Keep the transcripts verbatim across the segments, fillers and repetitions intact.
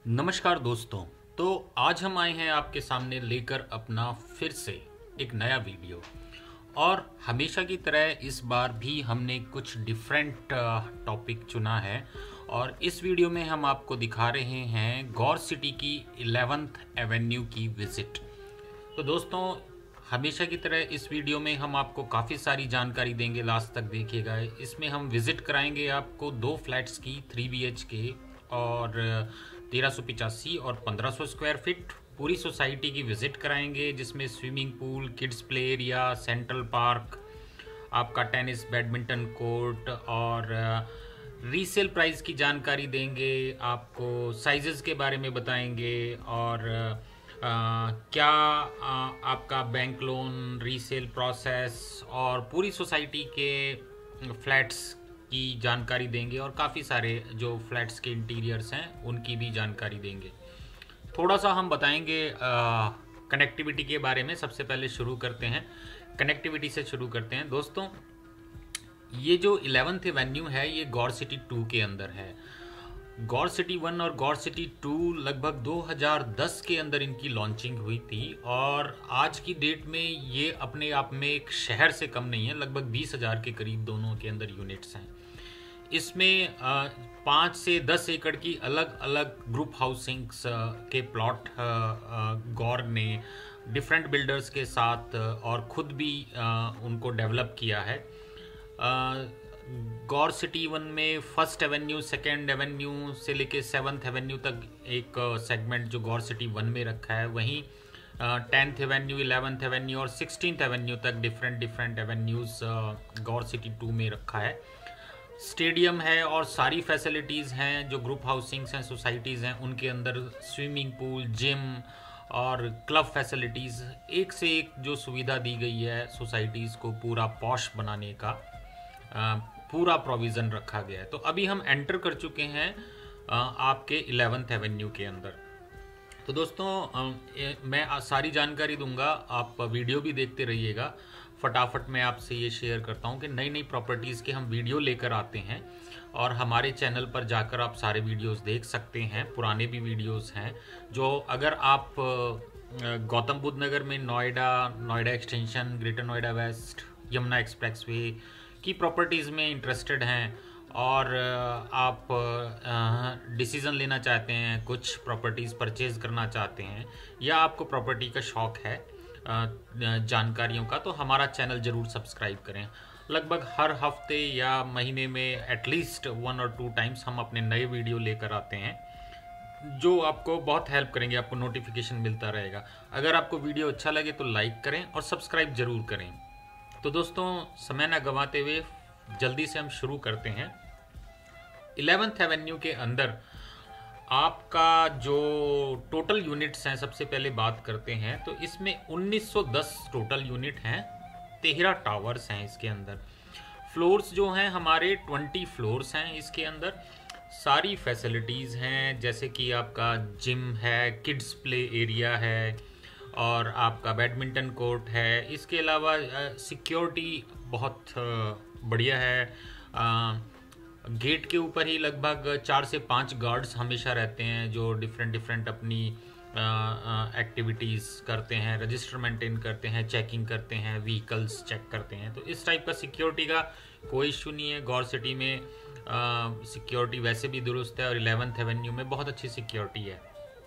नमस्कार दोस्तों। तो आज हम आए हैं आपके सामने लेकर अपना फिर से एक नया वीडियो। और हमेशा की तरह इस बार भी हमने कुछ डिफरेंट टॉपिक चुना है। और इस वीडियो में हम आपको दिखा रहे हैं गौर सिटी की इलेवेंथ एवेन्यू की विज़िट। तो दोस्तों, हमेशा की तरह इस वीडियो में हम आपको काफ़ी सारी जानकारी देंगे, लास्ट तक देखिएगा। इसमें हम विज़िट कराएंगे आपको दो फ्लैट्स की, थ्री बी एच के और तेरह सौ पिचासी और पंद्रह सौ स्क्वायर फीट पूरी सोसाइटी की विज़िट कराएंगे, जिसमें swimming pool, kids play area, central park, आपका टेनिस बैडमिंटन कोर्ट और रीसेल प्राइस की जानकारी देंगे, आपको साइजेस के बारे में बताएंगे और आ, क्या आ, आपका बैंक लोन, रीसेल प्रोसेस और पूरी सोसाइटी के फ्लैट्स की जानकारी देंगे और काफ़ी सारे जो फ्लैट्स के इंटीरियर्स हैं उनकी भी जानकारी देंगे। थोड़ा सा हम बताएंगे कनेक्टिविटी के बारे में। सबसे पहले शुरू करते हैं, कनेक्टिविटी से शुरू करते हैं दोस्तों। ये जो इलेवेंथ एवेन्यू है ये गौर सिटी टू के अंदर है। गौर सिटी वन और गौर सिटी टू लगभग दो हज़ार दस के अंदर इनकी लॉन्चिंग हुई थी और आज की डेट में ये अपने आप में एक शहर से कम नहीं है। लगभग बीस हज़ार के करीब दोनों के अंदर यूनिट्स हैं। इसमें पाँच से दस एकड़ की अलग अलग ग्रुप हाउसिंग्स के प्लॉट गौर ने डिफरेंट बिल्डर्स के साथ और ख़ुद भी उनको डेवलप किया है। गौर सिटी वन में फर्स्ट एवेन्यू, सेकेंड एवेन्यू से लेके सेवन्थ एवेन्यू तक एक सेगमेंट जो गौर सिटी वन में रखा है, वहीं टेंथ एवेन्यू, इलेवेंथ एवेन्यू और सिक्सटीन्थ एवेन्यू तक different different avenues Gaur City two में रखा है। स्टेडियम है और सारी फैसिलिटीज़ हैं जो ग्रुप हाउसिंग्स हैं, सोसाइटीज़ हैं, उनके अंदर स्विमिंग पूल, जिम और क्लब फैसिलिटीज़, एक से एक जो सुविधा दी गई है सोसाइटीज़ को पूरा पॉश बनाने का पूरा प्रोविज़न रखा गया है। तो अभी हम एंटर कर चुके हैं आपके इलेवेंथ एवेन्यू के अंदर। तो दोस्तों, मैं सारी जानकारी दूंगा, आप वीडियो भी देखते रहिएगा। फटाफट मैं आपसे ये शेयर करता हूँ कि नई नई प्रॉपर्टीज़ के हम वीडियो लेकर आते हैं और हमारे चैनल पर जाकर आप सारे वीडियोस देख सकते हैं। पुराने भी वीडियोस हैं जो, अगर आप गौतम बुद्ध नगर में Noida, Noida extension, Greater Noida west, Yamuna expressway की प्रॉपर्टीज़ में इंटरेस्टेड हैं और आप डिसीज़न लेना चाहते हैं, कुछ प्रॉपर्टीज़ परचेज़ करना चाहते हैं, या आपको प्रॉपर्टी का शौक़ है जानकारियों का, तो हमारा चैनल ज़रूर सब्सक्राइब करें। लगभग हर हफ्ते या महीने में एटलीस्ट वन और टू टाइम्स हम अपने नए वीडियो लेकर आते हैं जो आपको बहुत हेल्प करेंगे, आपको नोटिफिकेशन मिलता रहेगा। अगर आपको वीडियो अच्छा लगे तो लाइक करें और सब्सक्राइब ज़रूर करें। तो दोस्तों, समय ना गंवाते हुए जल्दी से हम शुरू करते हैं। इलेवेंथ एवेन्यू के अंदर आपका जो टोटल यूनिट्स हैं, सबसे पहले बात करते हैं तो इसमें उन्नीस सौ दस टोटल यूनिट हैं, तेरह टावर्स हैं इसके अंदर। फ्लोर्स जो हैं हमारे बीस फ्लोर्स हैं इसके अंदर। सारी फैसिलिटीज़ हैं, जैसे कि आपका जिम है, किड्स प्ले एरिया है और आपका बैडमिंटन कोर्ट है। इसके अलावा सिक्योरिटी बहुत बढ़िया है। आ, गेट के ऊपर ही लगभग चार से पाँच गार्ड्स हमेशा रहते हैं जो डिफरेंट डिफरेंट अपनी एक्टिविटीज़ करते हैं, रजिस्टर मेंटेन करते हैं, चेकिंग करते हैं, व्हीकल्स चेक करते हैं। तो इस टाइप का सिक्योरिटी का कोई इशू नहीं है। गौर सिटी में सिक्योरिटी वैसे भी दुरुस्त है और इलेवेंथ एवेन्यू में बहुत अच्छी सिक्योरिटी है।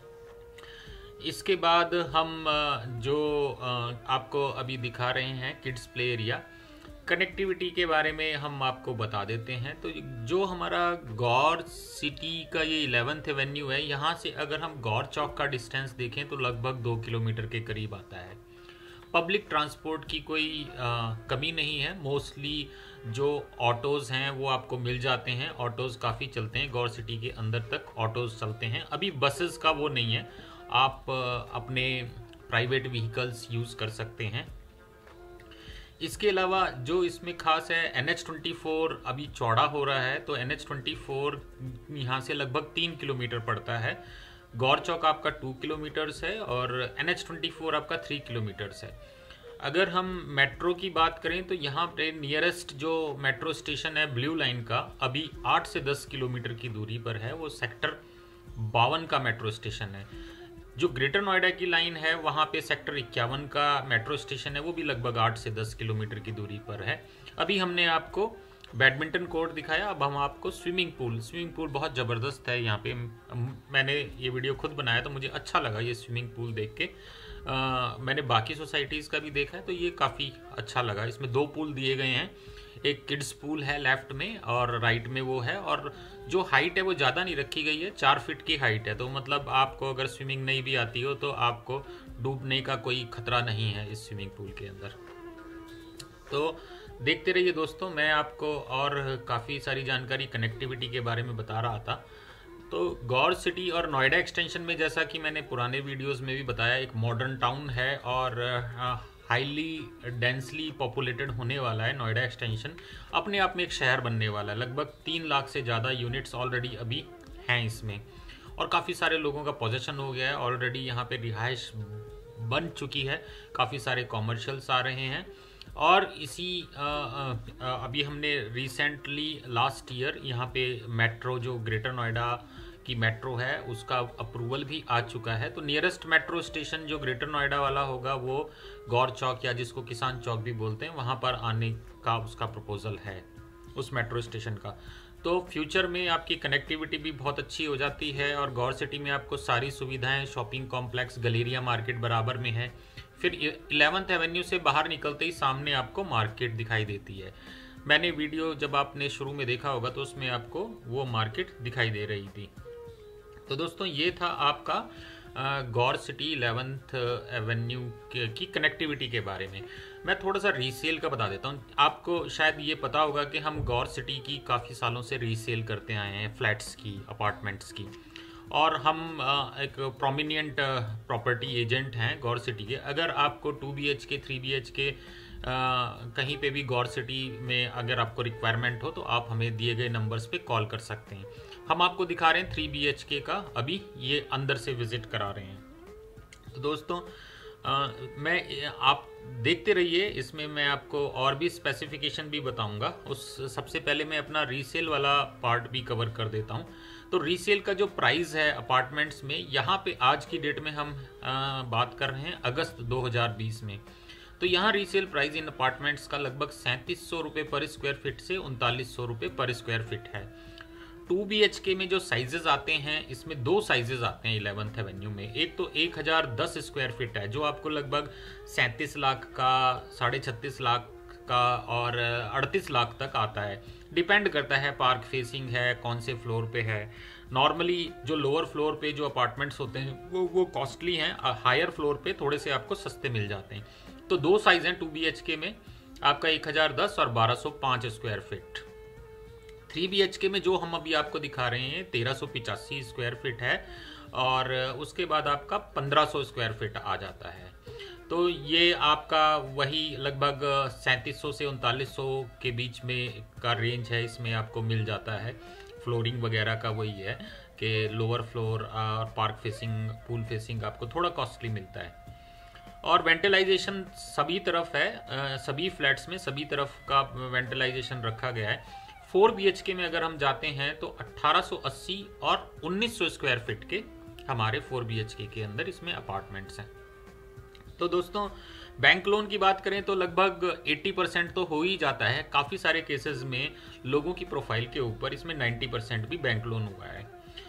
इसके बाद हम जो आपको अभी दिखा रहे हैं किड्स प्ले एरिया, कनेक्टिविटी के बारे में हम आपको बता देते हैं। तो जो हमारा गौर सिटी का ये इलेवेंथ एवेन्यू है, यहाँ से अगर हम गौर चौक का डिस्टेंस देखें तो लगभग दो किलोमीटर के करीब आता है। पब्लिक ट्रांसपोर्ट की कोई आ, कमी नहीं है। मोस्टली जो ऑटोज़ हैं वो आपको मिल जाते हैं। ऑटोज़ काफ़ी चलते हैं, गौर सिटी के अंदर तक ऑटोज़ चलते हैं। अभी बसेस का वो नहीं है, आप अपने प्राइवेट व्हीकल्स यूज़ कर सकते हैं। इसके अलावा जो इसमें खास है, एन एच ट्वेंटी फोर अभी चौड़ा हो रहा है, तो एन एच ट्वेंटी फोर यहाँ से लगभग तीन किलोमीटर पड़ता है। गौर चौक आपका टू किलोमीटर्स है और एन एच ट्वेंटी फोर आपका थ्री किलोमीटर्स है। अगर हम मेट्रो की बात करें तो यहाँ पे नियरेस्ट जो मेट्रो स्टेशन है ब्लू लाइन का, अभी आठ से दस किलोमीटर की दूरी पर है। वो सेक्टर बावन का मेट्रो स्टेशन है। जो ग्रेटर नोएडा की लाइन है वहाँ पे सेक्टर इक्यावन का मेट्रो स्टेशन है, वो भी लगभग आठ से दस किलोमीटर की दूरी पर है। अभी हमने आपको बैडमिंटन कोर्ट दिखाया, अब हम आपको स्विमिंग पूल स्विमिंग पूल बहुत ज़बरदस्त है यहाँ पे। मैंने ये वीडियो खुद बनाया तो मुझे अच्छा लगा ये स्विमिंग पूल देख के। आ, मैंने बाकी सोसाइटीज़ का भी देखा है तो ये काफ़ी अच्छा लगा। इसमें दो पूल दिए गए हैं, एक किड्स पूल है लेफ्ट में और राइट में वो है, और जो हाइट है वो ज़्यादा नहीं रखी गई है, चार फीट की हाइट है। तो मतलब आपको अगर स्विमिंग नहीं भी आती हो तो आपको डूबने का कोई खतरा नहीं है इस स्विमिंग पूल के अंदर। तो देखते रहिए दोस्तों, मैं आपको और काफ़ी सारी जानकारी कनेक्टिविटी के बारे में बता रहा था। तो गौर सिटी और नोएडा एक्सटेंशन में, जैसा कि मैंने पुराने वीडियोस में भी बताया, एक मॉडर्न टाउन है और हाईली डेंसली पॉपुलेटेड होने वाला है। नोएडा एक्सटेंशन अपने आप में एक शहर बनने वाला है। लगभग तीन लाख से ज़्यादा यूनिट्स ऑलरेडी अभी हैं इसमें, और काफ़ी सारे लोगों का पोजेशन हो गया है ऑलरेडी। यहाँ पे रिहाइश बन चुकी है, काफ़ी सारे कॉमर्शियल्स आ रहे हैं। और इसी आ, आ, अभी हमने रिसेंटली लास्ट ईयर यहाँ पे मेट्रो, जो ग्रेटर नोएडा की मेट्रो है, उसका अप्रूवल भी आ चुका है। तो नियरेस्ट मेट्रो स्टेशन जो ग्रेटर नोएडा वाला होगा वो गौर चौक, या जिसको किसान चौक भी बोलते हैं, वहाँ पर आने का उसका प्रपोजल है उस मेट्रो स्टेशन का। तो फ्यूचर में आपकी कनेक्टिविटी भी बहुत अच्छी हो जाती है, और गौर सिटी में आपको सारी सुविधाएं, शॉपिंग कॉम्प्लेक्स, गलेरिया मार्केट बराबर में है। फिर इलेवेंथ एवेन्यू से बाहर निकलते ही सामने आपको मार्केट दिखाई देती है। मैंने वीडियो जब आपने शुरू में देखा होगा तो उसमें आपको वो मार्केट दिखाई दे रही थी। तो दोस्तों ये था आपका गौर सिटी इलेवेंथ एवेन्यू की कनेक्टिविटी के बारे में। मैं थोड़ा सा रीसेल का बता देता हूँ। आपको शायद ये पता होगा कि हम गौर सिटी की काफ़ी सालों से रीसेल करते आए हैं, फ्लैट्स की, अपार्टमेंट्स की, और हम एक प्रोमिनेंट प्रॉपर्टी एजेंट हैं गौर सिटी के। अगर आपको two B H K, three B H K कहीं पे भी गौर सिटी में अगर आपको रिक्वायरमेंट हो तो आप हमें दिए गए नंबर्स पे कॉल कर सकते हैं। हम आपको दिखा रहे हैं थ्री बी एच के का, अभी ये अंदर से विजिट करा रहे हैं। तो दोस्तों आ, मैं आप देखते रहिए, इसमें मैं आपको और भी स्पेसिफिकेशन भी बताऊंगा। उस सबसे पहले मैं अपना रीसेल वाला पार्ट भी कवर कर देता हूं। तो रीसेल का जो प्राइस है अपार्टमेंट्स में, यहाँ पे आज की डेट में हम आ, बात कर रहे हैं अगस्त दो हज़ार बीस में। तो यहाँ रीसेल प्राइस इन अपार्टमेंट्स का लगभग सैंतीस सौ रुपये पर स्क्वायर फीट से उनतालीस सौ रुपये पर स्क्वायर फीट है। टू बी एच के में जो साइजेस आते हैं, इसमें दो साइजेस आते हैं इलेवेंथ एवेन्यू में। एक तो एक हज़ार दस स्क्वायर फीट है जो आपको लगभग सैंतीस लाख का, साढ़े छत्तीस लाख का और अड़तीस लाख तक आता है। डिपेंड करता है पार्क फेसिंग है, कौन से फ्लोर पे है। नॉर्मली जो लोअर फ्लोर पे जो अपार्टमेंट्स होते हैं वो वो कॉस्टली हैं, हायर फ्लोर पे थोड़े से आपको सस्ते मिल जाते हैं। तो दो साइज हैं टू बी एच के में, आपका एक हज़ार दस और बारह सौ पाँच square feet. Three B H K में जो हम अभी आपको दिखा रहे हैं तेरह सौ पिचासी स्क्वायर फीट है, और उसके बाद आपका पंद्रह सौ स्क्वायर फीट आ जाता है। तो ये आपका वही लगभग सैंतीस सौ से उनतालीस सौ के बीच में का रेंज है, इसमें आपको मिल जाता है। फ्लोरिंग वगैरह का वही है कि लोअर फ्लोर और पार्क फेसिंग, पूल फेसिंग आपको थोड़ा कॉस्टली मिलता है। और वेंटिलाइजेशन सभी तरफ है, सभी फ्लैट्स में सभी तरफ का वेंटिलाइजेशन रखा गया है। फोर बी एच के में अगर हम जाते हैं तो अठारह सौ अस्सी और उन्नीस सौ स्क्वायर फीट के हमारे फोर बी एच के के अंदर इसमें अपार्टमेंट्स हैं। तो दोस्तों बैंक लोन की बात करें तो लगभग अस्सी परसेंट तो हो ही जाता है। काफ़ी सारे केसेस में लोगों की प्रोफाइल के ऊपर इसमें नब्बे परसेंट भी बैंक लोन हुआ है।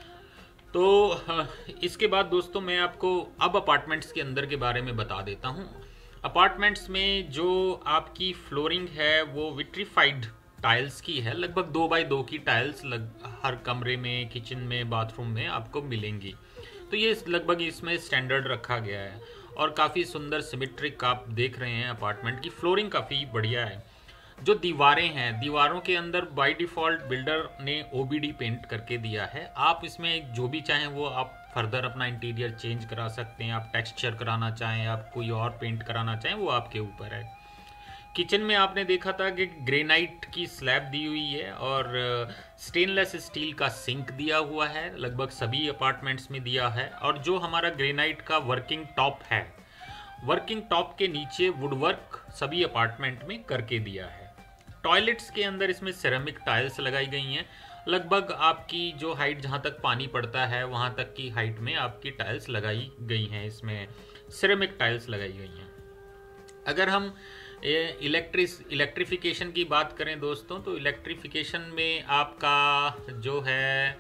तो इसके बाद दोस्तों मैं आपको अब अपार्टमेंट्स के अंदर के बारे में बता देता हूँ। अपार्टमेंट्स में जो आपकी फ्लोरिंग है वो विट्रीफाइड टाइल्स की है, लगभग दो बाई दो की टाइल्स लग हर कमरे में, किचन में, बाथरूम में आपको मिलेंगी। तो ये लगभग इसमें स्टैंडर्ड रखा गया है, और काफ़ी सुंदर सिमेट्रिक आप देख रहे हैं अपार्टमेंट की फ्लोरिंग काफ़ी बढ़िया है। जो दीवारें हैं, दीवारों के अंदर बाय डिफ़ॉल्ट बिल्डर ने ओ बी डी पेंट करके दिया है। आप इसमें जो भी चाहें वो आप फर्दर अपना इंटीरियर चेंज करा सकते हैं। आप टेक्सचर कराना चाहें, आप कोई और पेंट कराना चाहें, वो आपके ऊपर है। किचन में आपने देखा था कि ग्रेनाइट की स्लैब दी हुई है और स्टेनलेस स्टील का सिंक दिया हुआ है, लगभग सभी अपार्टमेंट्स में दिया है। और जो हमारा ग्रेनाइट का वर्किंग टॉप है, वर्किंग टॉप के नीचे वुडवर्क सभी अपार्टमेंट में करके दिया है। टॉयलेट्स के अंदर इसमें सिरेमिक टाइल्स लगाई गई हैं। लगभग आपकी जो हाइट जहाँ तक पानी पड़ता है वहाँ तक की हाइट में आपकी टाइल्स लगाई गई हैं, इसमें सिरेमिक टाइल्स लगाई गई हैं। अगर हम इलेक्ट्रिस इलेक्ट्रिफिकेशन की बात करें दोस्तों, तो इलेक्ट्रिफिकेशन में आपका जो है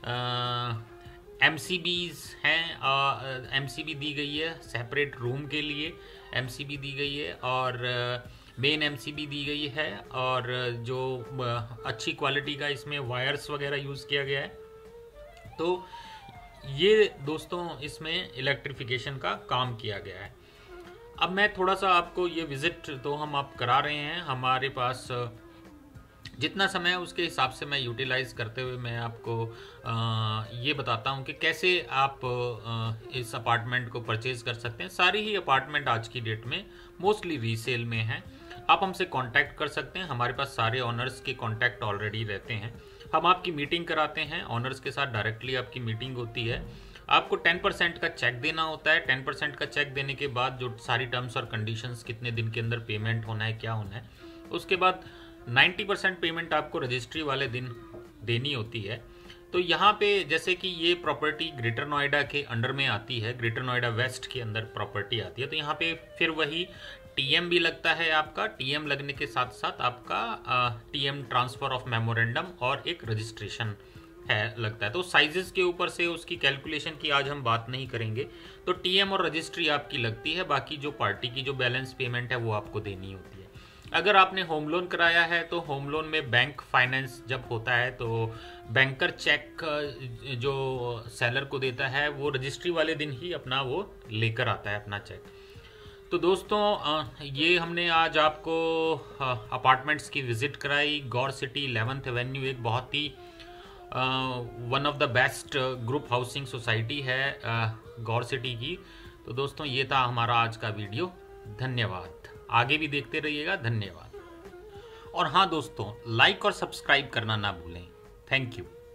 एम सी बीज हैं, एम सी बी दी गई है सेपरेट रूम के लिए, एम सी बी दी गई है और मेन एम सी बी दी गई है, और जो अच्छी क्वालिटी का इसमें वायर्स वगैरह यूज़ किया गया है। तो ये दोस्तों इसमें इलेक्ट्रिफिकेशन का काम किया गया है। अब मैं थोड़ा सा आपको ये विज़िट तो हम आप करा रहे हैं, हमारे पास जितना समय है उसके हिसाब से मैं यूटिलाइज़ करते हुए मैं आपको आ, ये बताता हूँ कि कैसे आप आ, इस अपार्टमेंट को परचेज़ कर सकते हैं। सारी ही अपार्टमेंट आज की डेट में मोस्टली रीसेल में हैं। आप हमसे कांटेक्ट कर सकते हैं, हमारे पास सारे ऑनर्स के कांटेक्ट ऑलरेडी रहते हैं। हम आपकी मीटिंग कराते हैं, ऑनर्स के साथ डायरेक्टली आपकी मीटिंग होती है। आपको टेन परसेंट का चेक देना होता है। टेन परसेंट का चेक देने के बाद जो सारी टर्म्स और कंडीशंस, कितने दिन के अंदर पेमेंट होना है, क्या होना है, उसके बाद नाइन्टी परसेंट पेमेंट आपको रजिस्ट्री वाले दिन देनी होती है। तो यहाँ पे जैसे कि ये प्रॉपर्टी ग्रेटर नोएडा के अंडर में आती है, ग्रेटर नोएडा वेस्ट के अंदर प्रॉपर्टी आती है, तो यहाँ पे फिर वही टीएम भी लगता है आपका। टीएम लगने के साथ साथ आपका टीएम ट्रांसफ़र ऑफ मेमोरेंडम और एक रजिस्ट्रेशन है लगता है। तो साइजेस के ऊपर से उसकी कैलकुलेशन की आज हम बात नहीं करेंगे। तो टीएम और रजिस्ट्री आपकी लगती है, बाकी जो पार्टी की जो बैलेंस पेमेंट है वो आपको देनी होती है। अगर आपने होम लोन कराया है तो होम लोन में बैंक फाइनेंस जब होता है तो बैंकर चेक जो सेलर को देता है वो रजिस्ट्री वाले दिन ही अपना वो लेकर आता है अपना चेक। तो दोस्तों ये हमने आज आपको अपार्टमेंट्स की विज़िट कराई। गौर सिटी इलेवेंथ एवेन्यू एक बहुत ही one of the best group housing society है गौर सिटी की। तो दोस्तों ये था हमारा आज का वीडियो। धन्यवाद, आगे भी देखते रहिएगा। धन्यवाद। और हाँ दोस्तों, लाइक और सब्सक्राइब करना ना भूलें। Thank you.